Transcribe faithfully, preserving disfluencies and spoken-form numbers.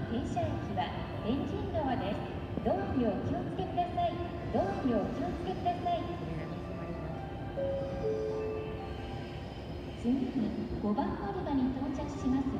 停車駅は天神川です。ドアにお気をつけください。ドアにお気をつけください。次にごばん乗り場に到着します